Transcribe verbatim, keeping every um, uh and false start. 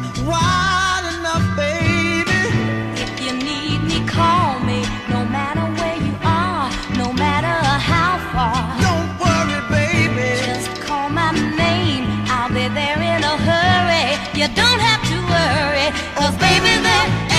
wide enough, baby. If you need me, call me. No matter where you are, no matter how far. Don't worry, baby. Just call my name, I'll be there in a hurry. You don't have to worry, 'cause baby, there